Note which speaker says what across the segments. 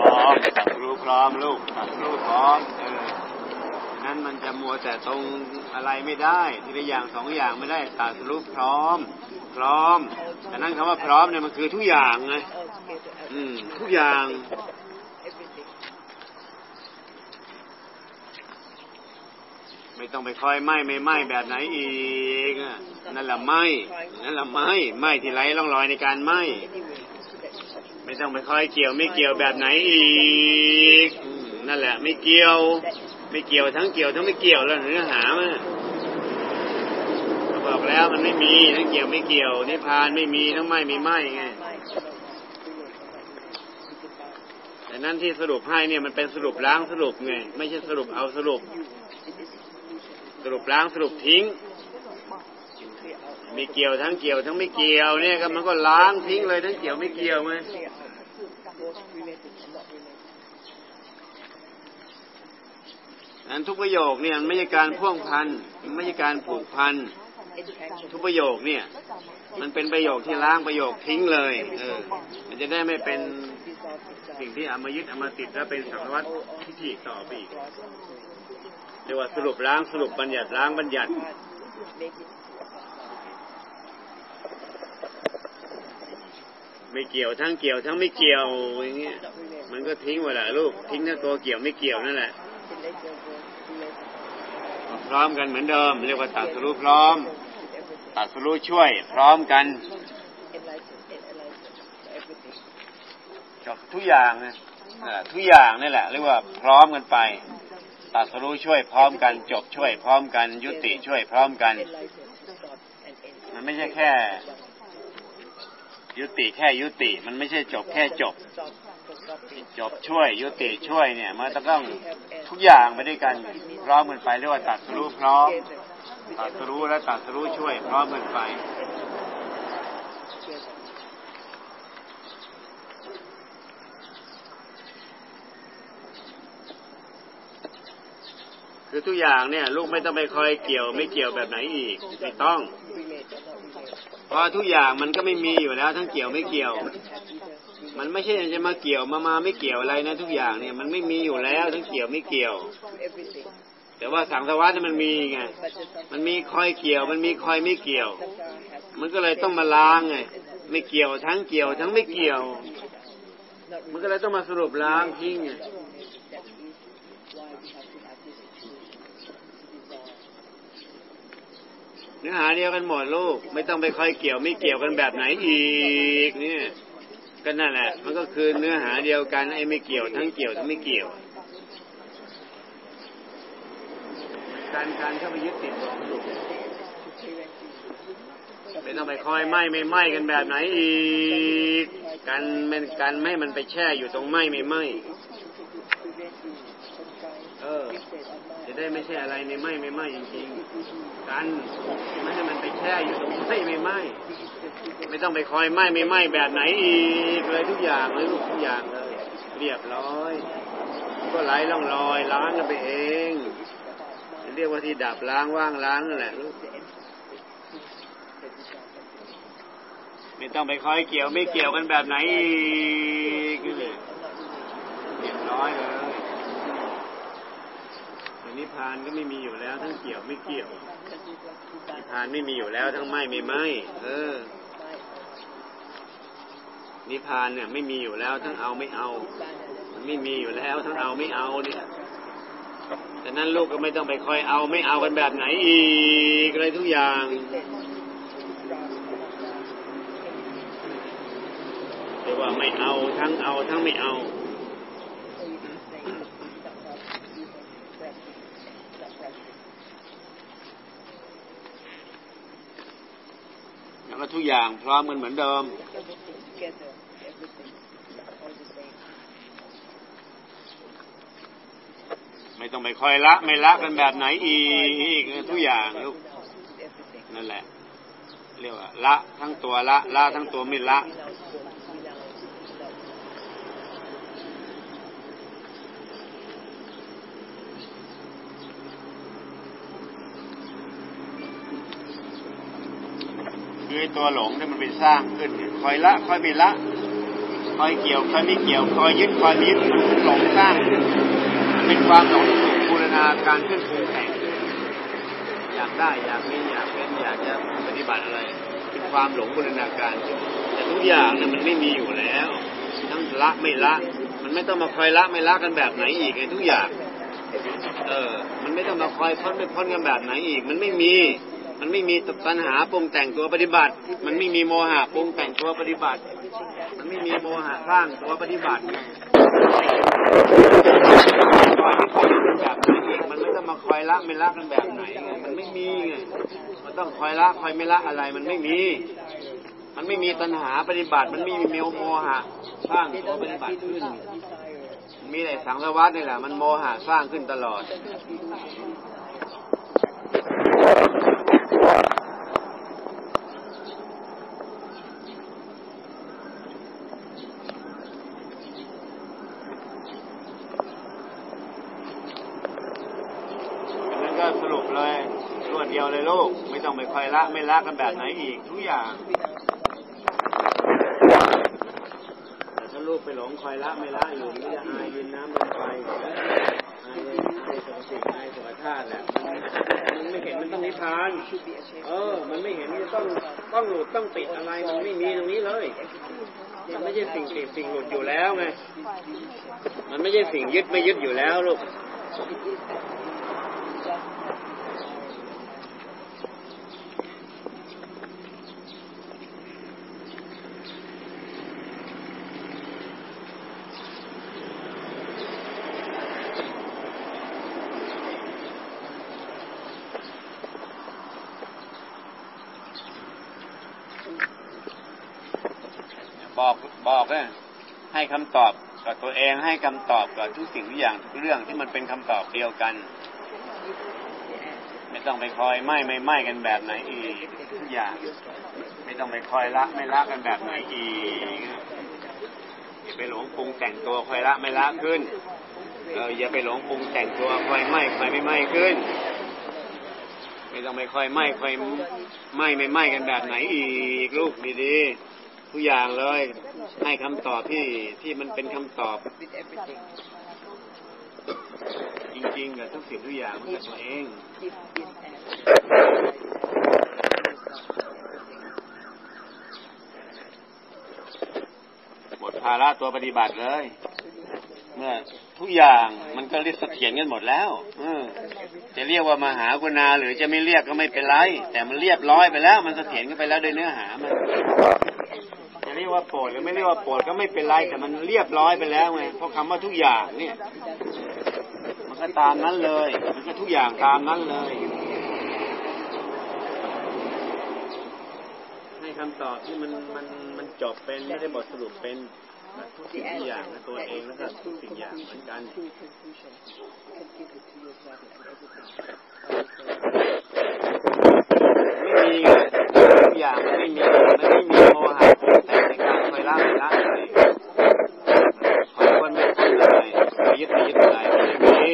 Speaker 1: ร้อมตัดรู้พร้อมลูกตัดรู้พร้อมนั้นมันจะมัวแต่ตรงอะไรไม่ได้ทีละอย่างสองอย่างไม่ได้ตัดรู้พร้อมแต่นั่นคำว่าพร้อมเนี่ยมันคือทุกอย่างไงทุกอย่างไม่ต้องไปคอยไหม้ไม่ไหม้แบบไหนอีกนั่นแหละไหม้ที่ไร้ร่องรอยในการไหม้ไม่ต้องไปคอยเกี่ยวไม่เกี่ยวแบบไหนอีกนั่นแหละไม่เกี่ยวทั้งเกี่ยวทั้งไม่เกี่ยวแล้วเนื้อหามันบอกแล้วมันไม่มีทั้งเกี่ยวไม่เกี่ยวนิพพานไม่มีทั้งไหม้ไม่ไหม้ไงแต่นั้นที่สรุปให้เนี่ยมันเป็นสรุปล้างสรุปไงไม่ใช่สรุปเอาสรุปล้างสรุปทิ้งไม่เกี่ยวทั้งเกี่ยวทั้งไม่เกี่ยวเนี่ยก็มันก็ล้างทิ้งเลยทั้งเกี่ยวไม่เกี่ยวไหมนั้นทุกประโยคเนี่ยไม่ใช่การพ่วงพันไม่ใช่การผูกพันทุกประโยคเนี่ยมันเป็นประโยคที่ล้างประโยคทิ้งเลยมันจะได้ไม่เป็นสิ่งที่เอามายึดเอามาติดแล้วเป็นสังวัตทิฏฐิต่อไปอีกเรียกว่าสรุปล้างสรุปบัญญัติล้างบัญญัติไม่เกี่ยวทั้งเกี่ยวทั้งไม่เกี่ยวอย่างเงี้ยมันก็ทิ้งหมดแหละลูกทิ้งทั้งตัวเกี่ยวไม่เกี่ยวนั่นแหละพร้อมกันเหมือนเดิมเรียกว่าตัดสรุปพร้อมตัดสรุปช่วยพร้อมกันทุกอย่างนะทุกอย่างนี่แหละเรียกว่าพร้อมกันไปตัดสรุปช่วยพร้อมกันจบช่วยพร้อมกันยุติช่วยพร้อมกันมันไม่ใช่แค่ยุติแค่ยุติมันไม่ใช่จบแค่จบช่วยยุติช่วยเนี่ยมันต้องทุกอย่างไปด้วยกันพร้อมกันไปเรียกว่าตัดสรุปพร้อมตัดสรุปและตัดสรุปช่วยพร้อมกันไปคือทุกอย่างเนี่ยลูกไม่ต้องไปคอยเกี่ยวไม่เกี่ยวแบบไหนอีกไม่ต้องเพราะทุกอย่างมันก็ไม่มีอยู่แล้วทั้งเกี่ยวไม่เกี่ยวมันไม่ใช่จะมาเกี่ยวมาไม่เกี่ยวอะไรนะทุกอย่างเนี่ยมันไม่มีอยู่แล้วทั้งเกี่ยวไม่เกี่ยวแต่ว่าสังสารวัฏมันมีไงมันมีคอยเกี่ยวมันมีคอยไม่เกี่ยวมันก็เลยต้องมาล้างไงไม่เกี่ยวทั้งเกี่ยวทั้งไม่เกี่ยวมันก็เลยต้องมาสรุปล้างทิ้งไงเนื้อหาเดียวกันหมดลูกไม่ต้องไปคอยเกี่ยวไม่เกี่ยวกันแบบไหนอีกเนี่ยก็นั่นแหละมันก็คือเนื้อหาเดียวกันไอ้ไม่เกี่ยวทั้งเกี่ยวทั้งไม่เกี่ยวการเข้าไปยึดติดไม่ต้องไปคอยไม่ไหม้กันแบบไหนอีกกันไม่มันไปแช่อยู่ตรงไม่จะได้ไม่ใช่อะไรในไม่จริงๆกันไม่ให้มันไปแช่อยู่ตรงไม่ไม่ต้องไปคอยไม่แบบไหนอีกเลยทุกอย่างเลยทุกอย่างเลยเรียบร้อยก็ไหลล่องลอยล้างกันไปเองเรียกว่าที่ดับล้างว่างล้างนั่นแหละลูกไม่ต้องไปคอยเกี่ยวไม่เกี่ยวกันแบบไหนอีกเลยเรียบร้อยเลยนิพพานก็ไม่มีอยู่แล้วทั้งเกี่ยวไม่เกี่ยวนิพพานไม่มีอยู่แล้วทั้งไม่นิพพานเนี่ยไม่มีอยู่แล้วทั้งเอาไม่เอามันไม่มีอยู่แล้วทั้งเอาไม่เอาเนี่ยแต่นั้นลูกก็ไม่ต้องไปคอยเอาไม่เอากันแบบไหนอีกอะไรทุกอย่างเรียกว่าไม่เอาทั้งไม่เอาแล้วก็ทุกอย่างพร้อมกันเหมือนเดิมไม่ต้องไปคอยละไม่ละกันแบบไหนอีกทุกอย่างลูกนั่นแหละเรียกว่าละทั้งตัวละทั้งตัวไม่ละคือตัวหลงเนี่ยมันไปสร้างขึ้นคอยละคอยไม่ละคอยเกี่ยวคอยไม่เกี่ยวคอยยึดคอยยึดมันหลงสร้างมันเป็นความหลงบูรณาการเคลื่อนปรุงแต่งอยากได้อยากมีอยากเป็นอยากจะปฏิบัติอะไรเป็นความหลงบูรณาการแต่ทุกอย่างเนี่ยมันไม่มีอยู่แล้วทั้งละไม่ละมันไม่ต้องมาคอยละไม่ละกันแบบไหนอีกไอ้ทุกอย่างมันไม่ต้องมาคอยพ้นไม่พ้นกันแบบไหนอีกมันไม่มีตัณหาปรุงแต่งตัวปฏิบัติมันไม่มีโมหะปรุงแต่งตัวปฏิบัติมันไม่มีโมหะสร้างตัวปฏิบัติแบบไหนอีกมันไม่ต้องมาคอยละไม่ละกันแบบไหนไงมันไม่มีไงมันต้องคอยละคอยไม่ละอะไรมันไม่มีตัณหาปฏิบัติมันไม่มีโมหะสร้างตัวปฏิบัติขึ้นมีแต่สังสารวัฏนี่แหละมันโมหะสร้างขึ้นตลอดนั้นก็สรุปเลยรวดเดียวเลยลูกไม่ต้องไปคอยละไม่ละกันแบบไหนอีกทุกอย่างลูกไปหลงคอยละไม่ละอยู่นี่จะอายดินน้ำลมไฟอายสรรพสิ่งอายสรรพธาตุแหละมันไม่เห็นมันต้องนิพพานมันไม่เห็นมันจะต้องหลุดต้องติดอะไรมันไม่มีตรงนี้เลยมันไม่ใช่สิ่งติดสิ่งหลุดอยู่แล้วไงมันไม่ใช่สิ่งยึดไม่ยึดอยู่แล้วลูกบอกให้คำตอบกับตัวเองให้คำตอบกับทุกสิ่งทุกอย่างทุกเรื่องที่มันเป็นคำตอบเดียวกันไม่ต้องไปคอยไม่กันแบบไหนอีกทุกอย่างไม่ต้องไปคอยละไม่ละกันแบบไหนอีกอย่าไปหลงปรุงแต่งตัวคอยละไม่ละขึ้นอย่าไปหลงปรุงแต่งตัวคอยไม่ขึ้นไม่ต้องไปคอยไม่กันแบบไหนอีกลูกดีๆทุกอย่างเลยให้คำตอบที่มันเป็นคำตอบจริงๆกับทุกสิ่งทุกอย่างมันกับตัวเองหมดภาระตัวปฏิบัติเลยเมื่อทุกอย่างมันก็เรียกเสถียรกันหมดแล้วจะเรียกว่ามหากรุณาหรือจะไม่เรียกก็ไม่เป็นไรแต่มันเรียบร้อยไปแล้วมันเสถียรกันไปแล้วโดยเนื้อหามันจะเรียกว่าโปรดหรือไม่เรียกว่าโปรดก็ไม่เป็นไรแต่มันเรียบร้อยไปแล้วไงเพราะคำว่าทุกอย่างเนี่ยมันก็ตามนั้นเลยมันก็ทุกอย่างตามนั้นเลยให้คำตอบที่มันจบเป็นไม่ได้บทสรุปเป็นทุกสิ่งทุกอย่างในตัวเองแล้วก็ทุกสิ่งอย่างเหมือนกันไม่มีทุกอย่างมันไม่มีโมหะแต่ในการคอยละไม่ละอะไรคอยคนไม่คนอะไรคอยยึดอะไรไม่มี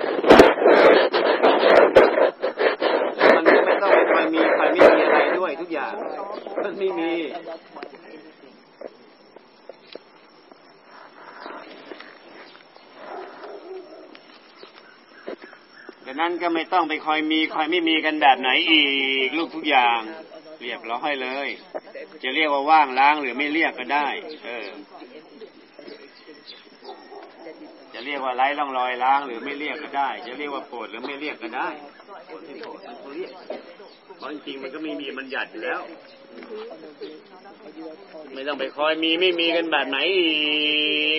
Speaker 1: แล้วมันก็ไม่ต้องไปคอยมีคอยไม่มีอะไรด้วยทุกอย่างมันไม่มีดังนั้นก็ไม่ต้องไปคอยมีคอยไม่มีกันแบบไหนอีกลูกทุกอย่างเรียบร้อยเลยจะเรียกว่าว่างล้างหรือไม่เรียกก็ได้จะเรียกว่าไร้ร่องรอยล้างหรือไม่เรียกก็ได้จะเรียกว่าโปรดหรือไม่เรียกก็ได้โปรดไม่โปรดเขาเรียกเพราะจริงๆมันก็ไม่มีมันหยัดอยู่แล้วไม่ต้องไปคอยมีไม่มีกันแบบไหนอีก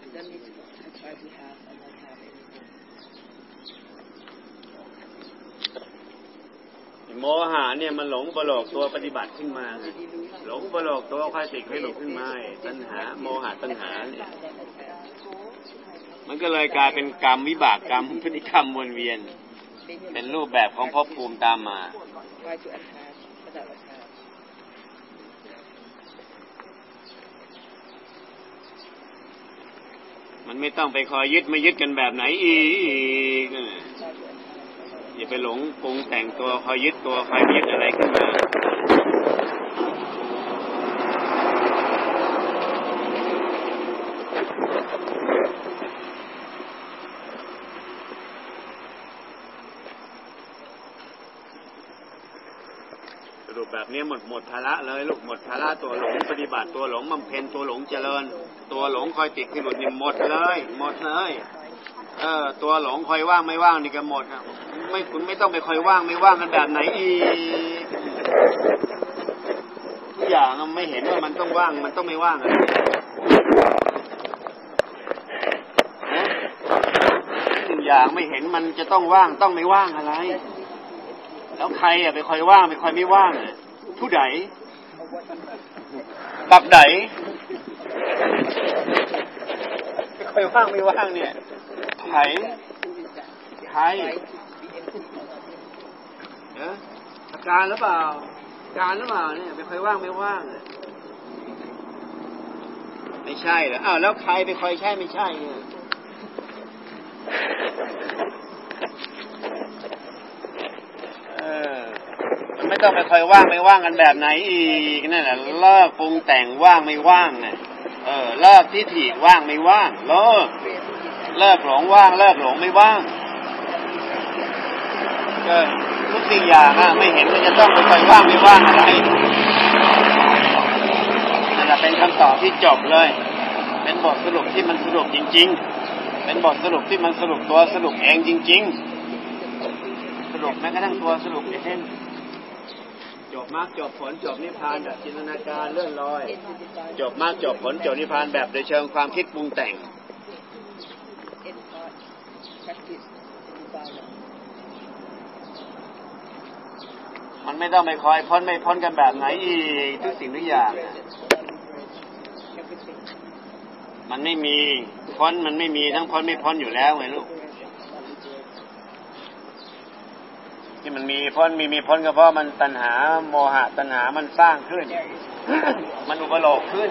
Speaker 1: โมหะเนี่ยมันหลงประโลกตัวปฏิบัติขึ้นมาหลงประโลกตัวค่อยติดให้หลงขึ้นมาตัณหาโมหะตัณหาเนี่ยมันก็เลยกลายเป็นกรรมวิบากกรรมพฤติกรรมวนเวียนเป็นรูปแบบของภพภูมิตามมามันไม่ต้องไปคอยยึดไม่ยึดกันแบบไหนอีกอย่าไปหลงปรุงแต่งตัวคอยยึดตัวคอยยึดอะไรขึ้นมาแบบนี้หมดภาระเลยลูกหมดภาระตัวหลงปฏิบัติตัวหลงบำเพ็ญตัวหลงเจริญตัวหลงคอยติดที่หลุดนี่หมดเลยตัวหลงคอยว่างไม่ว่างนี่ก็หมดไม่คุณไม่ต้องไปคอยว่างไม่ว่างกันแบบไหนอีกทุกอย่างไม่เห็นว่ามันต้องว่างมันต้องไม่ว่างอะไรทุกอย่างไม่เห็นมันจะต้องว่างต้องไม่ว่างอะไรแล้วใครไปคอยว่างไปคอยไม่ว่างผู้ใดบักใดไปคอยว่างไม่ว่างเนี่ยใครอาการหรือเปล่าเนี่ยไปคอยว่างไม่ว่างไม่ใช่เหรอแล้วใครไปคอยใช่ไม่ใช่เนี่ยไม่ต้องไปคอยว่างไม่ว่างกันแบบไหนอีกนั่นแหละเลิกปรุงแต่งว่างไม่ว่างเนี่ยเลิกทิฏฐิว่างไม่ว่างเลิกหลงว่างเลิกหลงไม่ว่างทุกสิ่งอย่างไม่เห็นมันจะต้องไปคอยว่างไม่ว่างอะไรนั่นแหละเป็นคำตอบที่จบเลยเป็นบทสรุปที่มันสรุปจริงๆเป็นบทสรุปที่มันสรุปตัวสรุปเองจริงๆสรุปแม้กระทั่งตัวสรุปเองจบมรรคจบผลจบนิพพานแบบจินตนาการเลื่อนลอยจบมรรคจบผลจบนิพพานแบบโดยเชิงความคิดปรุงแต่งมันไม่ต้องไปคอยพ้นไม่พ้นกันแบบไหนอีกทุกสิ่งทุกอย่างมันไม่มีพ้นมันไม่มีทั้งพ้นไม่พ้นอยู่แล้วไงลูกที่มันมีพ้นมีพ้นก็เพราะมันตัณหาโมหะตัณหามันสร้างขึ้น มันอุปโลกขึ้น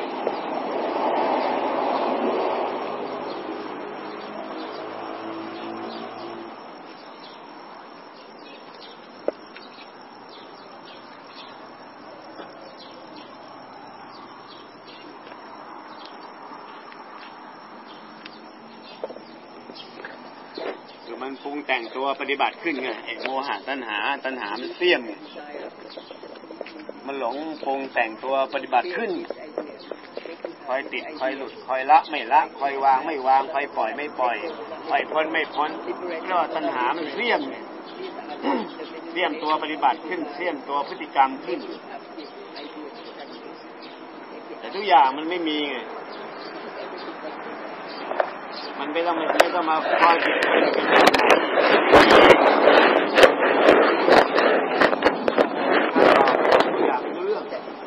Speaker 1: มันปรุงแต่งตัวปฏิบัติขึ้นไงโมหะตัณหามันเสี่ยมมันหลงปรุงแต่งตัวปฏิบัติขึ้นคอยติดคอยหลุดคอยละไม่ละคอยวางไม่วางคอยปล่อยไม่ปล่อยคอยพ้นไม่พ้นเพราะตัณหามันเสี่ยมเสี่ยมตัวปฏิบัติขึ้นเสี่ยมตัวพฤติกรรมขึ้นแต่ทุกอย่างมันไม่มีไงมันไม่ต้องมาคอยติดคอยหลุดอยากเลือก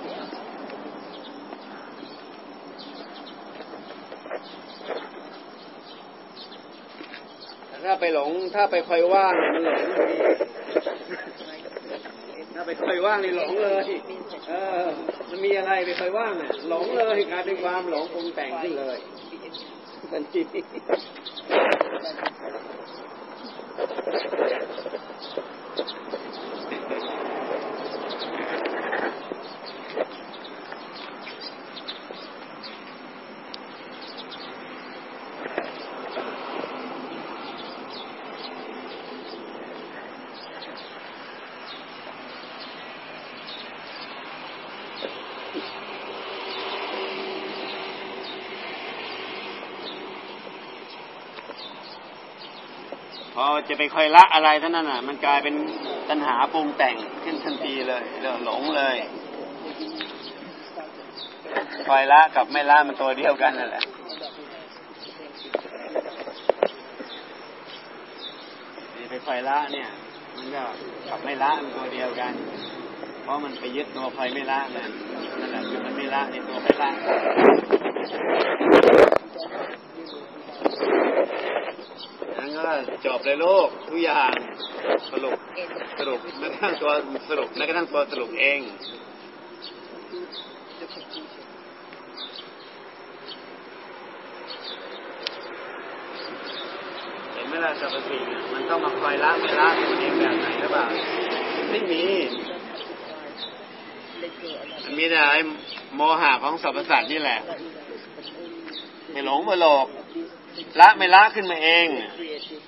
Speaker 1: ถ้าไปหลงถ้าไปคอยว่างมันหลงถ้าไปคอยว่างนี่หลงเลยมันมีอะไรไปคอยว่างเนี่ยหลงเลยกลายเป็นความหลงปรุงแต่งขึ้นเลยทันทีพอจะไปคอยละอะไรเท่านั้นมันกลายเป็นตัณหาปรุงแต่งขึ้นทันทีเลยหลงเลยคอยละกับไม่ละมันตัวเดียวกันนั่นแหละไปคอยละเนี่ยมันก็กับไม่ละมันตัวเดียวกันเพราะมันไปยึดตัวคอยไม่ละนั่นแหละคือมันไม่ละในตัวไม่ละนั่นก็จบเลยโลกทุกอย่างสรุปแม้กระทั่งตัวสรุปแม้กระทั่งตัวสรุปเองเห็นไหมล่ะสรรพสิ่งมันต้องมาคอยละไม่ละตัวเองแบบไหนหรือเปล่าไม่มีมันมีแต่ไอ้โมหะของสรรพสัตว์นี่แหละไม่หลงมาหลอกละไม่ละขึ้นมาเอง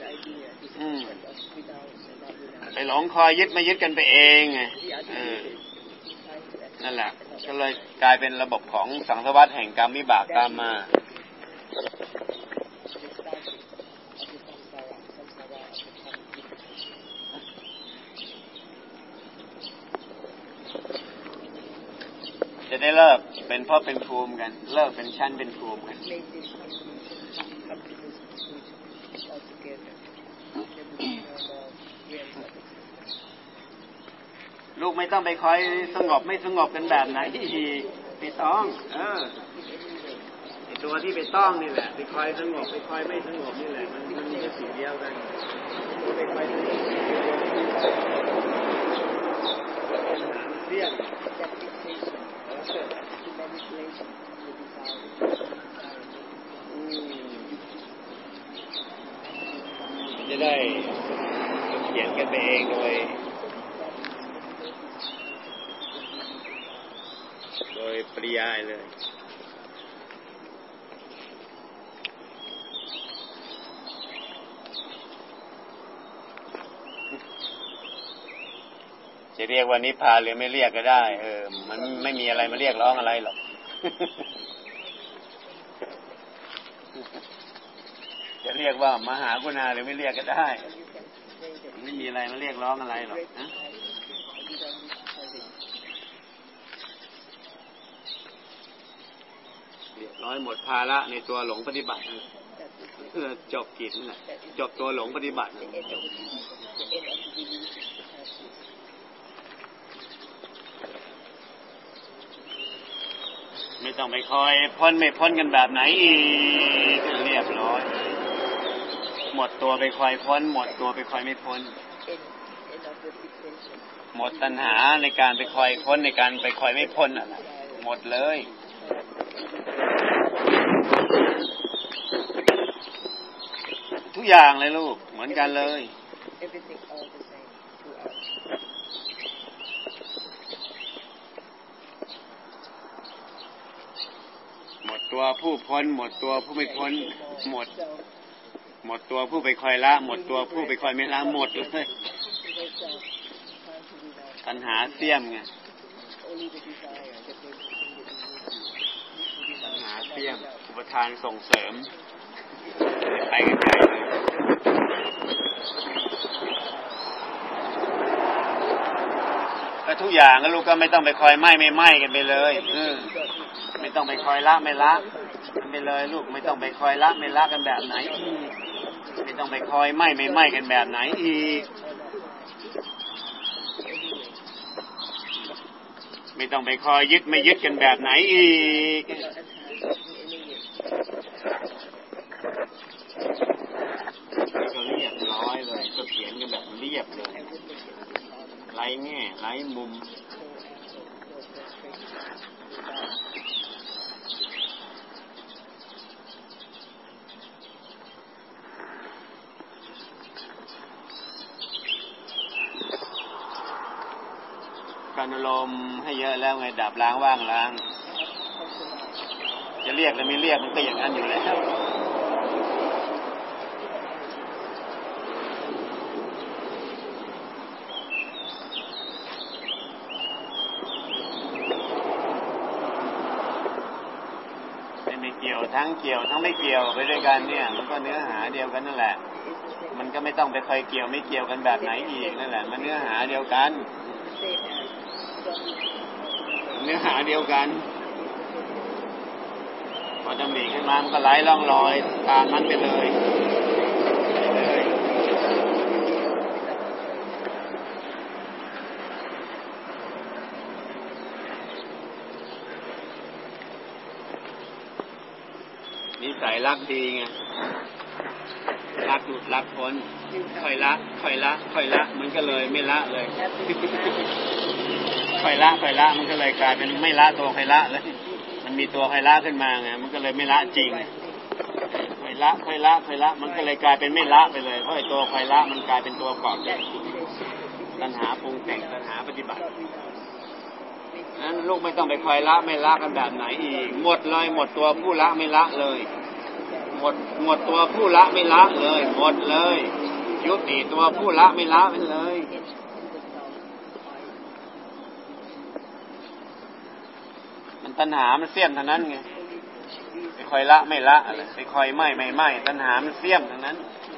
Speaker 1: ไปหลงคอยยึดมายึดกันไปเองไงนั่นแหละก็เลยกลายเป็นระบบของสังสารวัฏแห่งกรรมวิบากตามมาจะได้เลิกเป็นพ่อเป็นภูมิกันเลิกเป็นชั้นเป็นภูมิกันลูกไม่ต้องไปคอยสงบไม่สงบกันแบบไหนที่ไม่ต้องตัวที่ไปต้องนี่แหละไปคอยสงบไปคอยไม่สงบนี่แหละมันมีแค่สิ่งเดียวกันไปคอยเรียกจะได้เขียนกันไปเองโดยปริยายเลยจะเรียกว่านิพพานหรือไม่เรียกก็ได้มันไม่มีอะไรมาเรียกร้องอะไรหรอก จะเรียกว่ามหากรุณาหรือไม่เรียกก็ได้ไม่มีอะไรมาเรียกร้องอะไรหรอกนะเรียบร้อยหมดภาระในตัวหลงปฏิบัติเพื่อจบกิจนั่นแหละจบตัวหลงปฏิบัติไม่ต้องไปคอยพ้นไม่พ้นกันแบบไหนอีกเรียบร้อยหมดตัวไปคอยพ้นหมดตัวไปคอยไม่พ้นหมดตัณหาในการไปคอยพ้นในการไปคอยไม่พ้นอ่ะหมดเลยทุกอย่างเลยลูกเหมือนกันเลยหมดตัวผู้พ้นหมดตัวผู้ไม่พ้นหมดตัวผู้ไปคอยละหมดตัวผู้ไปคอยไม่ละหมดเลยปัญหาเสี่ยมไงปัญหาเสี่ยมอุปทานส่งเสริมไปกันไกลเลยก็ทุกอย่างก็ลูกก็ไม่ต้องไปคอยไม่ไหม้กันไปเลยไม่ต้องไปคอยละไม่ละกันไปเลยลูกไม่ต้องไปคอยละไม่ละกันแบบไหนไม่ต้องไปคอยไม่ไหม้กันแบบไหนอีกไม่ต้องไปคอยยึดไม่ยึดกันแบบไหนอีกก็เรียบร้อยเลยก็เขียนกันแบบเรียบเลยไร้แง่ไร้มุมการอารมณ์ให้เยอะแล้วไงดับล้างว่างล้างจะเรียกหรือไม่เรียกมันก็อย่างนั้นอยู่แล้วไม่เกี่ยวทั้งเกี่ยวทั้งไม่เกี่ยวไปด้วยกันเนี่ยมันก็เนื้อหาเดียวกันนั่นแหละมันก็ไม่ต้องไปคอยเกี่ยวไม่เกี่ยวกันแบบไหนอีกนั่นแหละมันเนื้อหาเดียวกันเนื้อหาเดียวกันพอดำริขึ้นมามันก็ไหลล่องลอยตามนั้นไปเลยนิสัยรักดีไงรักหลุดรักพ้นค่อยละมันก็เลยไม่ละเลยค่อยละมันก็เลยกลายเป็นไม่ละตัวค่อยละเลยมันมีตัวค่อยละขึ้นมาไงมันก็เลยไม่ละจริงค่อยละมันก็เลยกลายเป็นไม่ละไปเลยเพราะไอ้ตัวค่อยละมันกลายเป็นตัวเกาะแก่ตัณหาปรุงแต่งตัณหาปฏิบัตินั้นลูกไม่ต้องไปคอยละไม่ละกันแบบไหนอีกหมดเลยหมดตัวผู้ละไม่ละเลยหมดตัวผู้ละไม่ละเลยหมดเลยยุติตัวผู้ละไม่ละไปเลยตัณหามันเสี้ยมเท่านั้นไงไปคอยละไม่ละอะไรไปคอยไม่ตัณหามันเสี้ยมเท่านั้น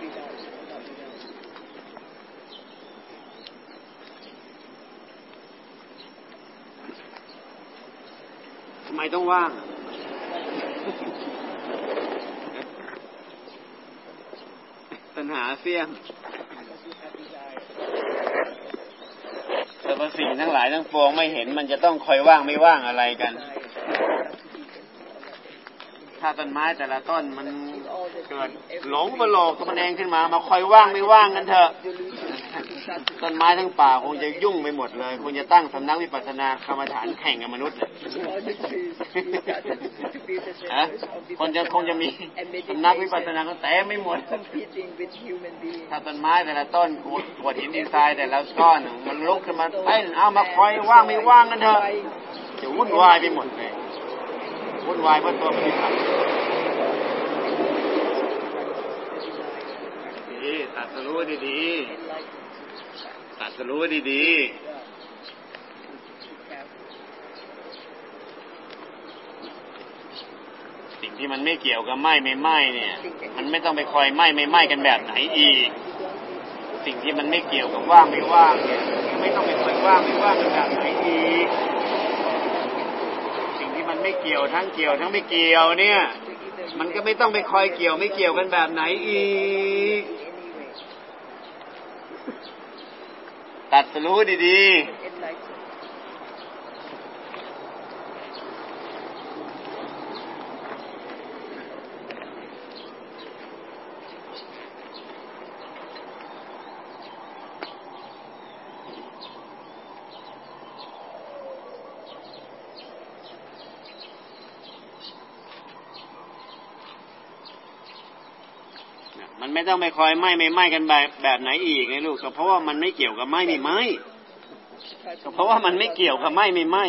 Speaker 1: ทำไมต้องว่างตัณหาเสี้ยมแต่ว่าสิ่งทั้งหลายทั้งปวงไม่เห็นมันจะต้องคอยว่างไม่ว่างอะไรกันถ้าต้นไม้แต่ละต้นมันเกิดหลงประโลกตัวมันเองขึ้นมาคอยว่างไม่ว่างกันเถอะต้นไม้ทั้งป่าคงจะยุ่งไปหมดเลยคงจะตั้งสำนักวิปัสสนากรรมฐานแข่งกับมนุษย์คงจะมีสำนักวิปัสสนาก็เต็มไม่หมดถ้าต้นไม้แต่ละต้นขวดหินดินทรายแต่ละก้อนมันลุกขึ้นมาเต้นเอามาคอยว่างไม่ว่างกันเถอะจะวุ่นวายไปหมดเลยวุ่นวายเพราะตัวปฏิบัติดีตัดสรู้ดีๆตัดสรู้ดีๆสิ่งที่มันไม่เกี่ยวกับไม่เนี่ยมันไม่ต้องไปคอยไม่กันแบบไหนอีกสิ่งที่มันไม่เกี่ยวกับว่างไม่ว่างเนี่ยไม่ต้องไปคอยว่างไม่ว่างกันแบบไหนอีกมันไม่เกี่ยวทั้งเกี่ยวทั้งไม่เกี่ยวเนี่ยมันก็ไม่ต้องไปคอยเกี่ยวไม่เกี่ยวกันแบบไหนอีกตัดสู้ดีมันไม่ต้องไปคอยไม่กันแบบไหนอีกไงลูกก็เพราะว่ามันไม่เกี่ยวกับไม่ก็เพราะว่ามันไม่เกี่ยวกับไม่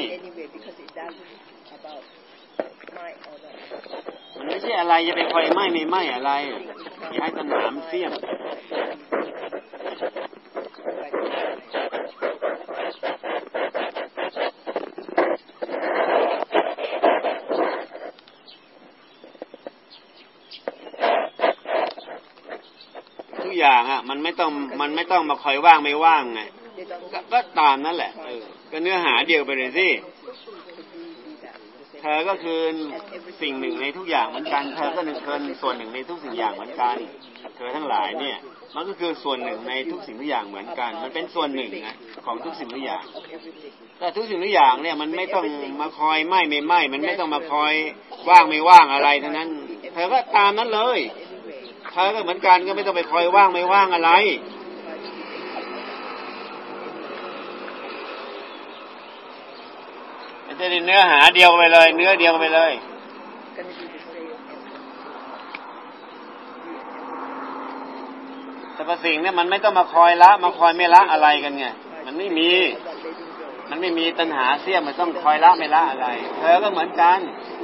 Speaker 1: มันไม่ใช่อะไรจะไปคอยไม่อะไรอย่าให้ตัณหามันเสี้ยมอย่างอ่ะมันไม่ต้องมาคอยว่างไม่ว่างไงก็ตามนั่นแหละก็เนื้อหาเดียวไปเลยสิเธอก็คือสิ่งหนึ่งในทุกอย่างเหมือนกันเธอก็คือส่วนหนึ่งในทุกสิ่งอย่างเหมือนกันเธอทั้งหลายเนี่ยมันก็คือส่วนหนึ่งในทุกสิ่งทุกอย่างเหมือนกันมันเป็นส่วนหนึ่งนะของทุกสิ่งทุกอย่างแต่ทุกสิ่งทุกอย่างเนี่ยมันไม่ต้องมาคอยไม่มันไม่ต้องมาคอยว่างไม่ว่างอะไรทั้งนั้นเธอก็ตามนั้นเลยเธอก็เหมือนกันก็ไม่ต้องไปคอยว่างไม่ว่างอะไรมันจะได้เนื้อหาเดียวไปเลยเนื้อเดียวไปเลยสรรพสิ่งเนี่ยมันไม่ต้องมาคอยละมาคอยไม่ละอะไรกันไงมันไม่มีตัณหาเสี้ยมมันต้องคอยละไม่ละอะไรเธอก็เหมือนกัน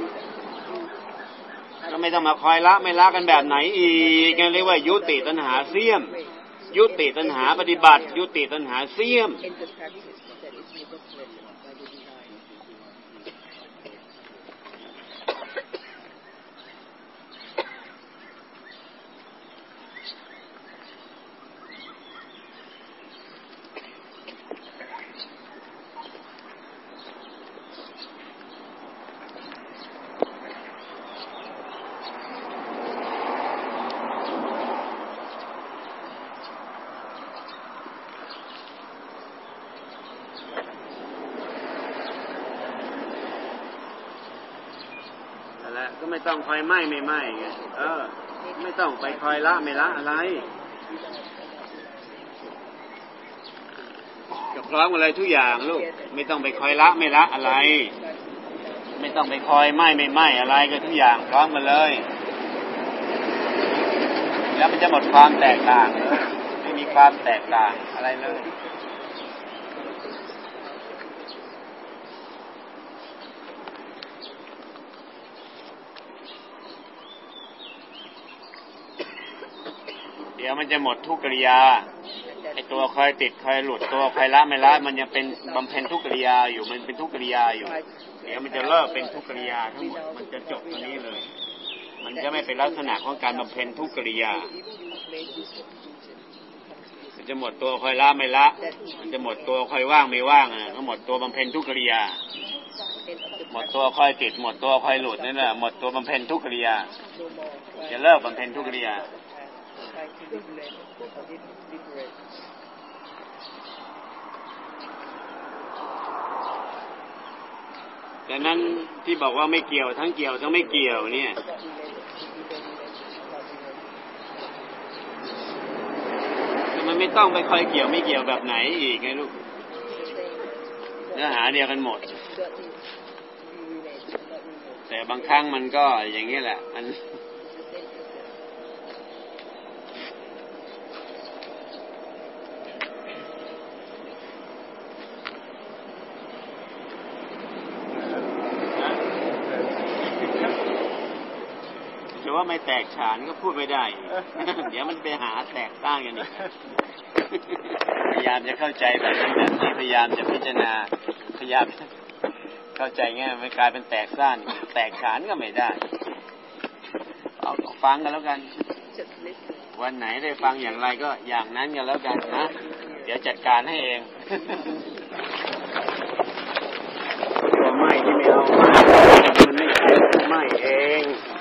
Speaker 1: ก็ไม่ต้องมาคอยละไม่ละกันแบบไหนอีกเรียกว่ายุติตัณหาเสี้ยมยุติตัณหาปฏิบัติยุติตัณหาเสี้ยมก็ไม่ต้องคอยไม่ไงไม่ต้องไปคอยละไม่ละอะไรก็พร้อมกันเลยทุกอย่างลูกไม่ต้องไปคอยละไม่ละอะไรไม่ต้องไปคอยไม่อะไรก็ทุกอย่างพร้อมกันเลยแล้วมันจะหมดความแตกต่างไม่มีความแตกต่างอะไรเลยเดี๋ยวมันจะหมดทุกกิริยาไอตัวคอยติดคอยหลุดตัวคอยละไม่ละมันยังเป็นบำเพ็ญทุกกิริยาอยู่มันเป็นทุกกิริยาอยู่เดี๋ยวมันจะเลิกเป็นทุกกิริยาทั้งหมดมันจะจบตรงนี้เลยมันจะไม่เป็นลักษณะของการบำเพ็ญทุกกิริยามันจะหมดตัวคอยละไม่ละมันจะหมดตัวคอยว่างไม่ว่างก็หมดตัวบำเพ็ญทุกกิริยาหมดตัวคอยติดหมดตัวคอยหลุดนั่นแหละหมดตัวบำเพ็ญทุกกิริยาจะเลิกบำเพ็ญทุกกิริยาดังนั้นที่บอกว่าไม่เกี่ยวทั้งเกี่ยวทั้งไม่เกี่ยวเนี่ยมันไม่ต้องไปคอยเกี่ยวไม่เกี่ยวแบบไหนอีกไงลูกเนื้อหาเดียวกันหมดแต่บางครั้งมันก็อย่างนี้แหละมันจะว่าไม่แตกฉานก็พูดไม่ได้ เดี๋ยวมันไปหาแตกสร้างกันอีกพยายามจะเข้าใจแบบนี้พยายามจะพิจารณาพยายามเข้าใจง่ายไม่กลายเป็นแตกสร้างแตกฉานก็ไม่ได้เอาฟังกันแล้วกันวันไหนได้ฟังอย่างไรก็อย่างนั้นกันแล้วกันนะเดี๋ยวจัดการให้เองไม่ที่ไม่เอาไม่มันไม่เอง